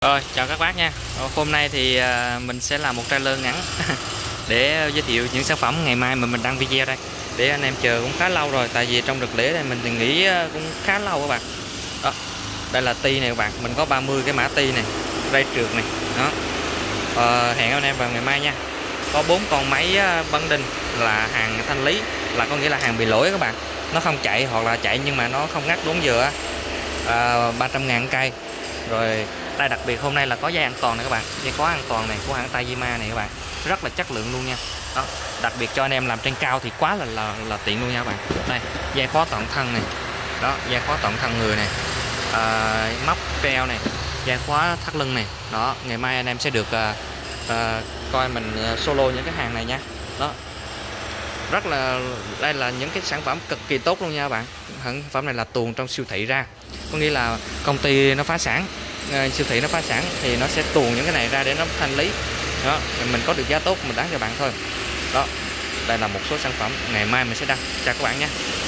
Rồi, chào các bác nha. Hôm nay thì mình sẽ làm một trailer ngắn để giới thiệu những sản phẩm ngày mai mà mình đăng video đây. Để anh em chờ cũng khá lâu rồi, tại vì trong đợt lễ này mình thì nghỉ cũng khá lâu các bạn. Đó, đây là ti này các bạn, mình có 30 cái mã ti này, ray trượt này. Đó. Hẹn anh em vào ngày mai nha. Có 4 con máy băng đinh là hàng thanh lý, là có nghĩa là hàng bị lỗi các bạn. Nó không chạy hoặc là chạy nhưng mà nó không ngắt đúng giờ. 300.000 cây. Rồi đây, đặc biệt hôm nay là có dây an toàn này các bạn, dây khóa an toàn này của hãng Tajima này các bạn, rất là chất lượng luôn nha. Đó, đặc biệt cho anh em làm trên cao thì quá là tiện luôn nha các bạn. Đây, dây khóa toàn thân này, đó, dây khóa toàn thân người này, móc treo này, dây khóa thắt lưng này. Đó, ngày mai anh em sẽ được coi mình solo những cái hàng này nha. Đó, rất là, đây là những cái sản phẩm cực kỳ tốt luôn nha các bạn. Sản phẩm này là tuồn trong siêu thị ra, có nghĩa là công ty nó phá sản, siêu thị nó phá sản thì nó sẽ tuồn những cái này ra để nó thanh lý. Đó, mình có được giá tốt mình bán cho bạn thôi. Đó, đây là một số sản phẩm ngày mai mình sẽ đăng. Chào các bạn nhé.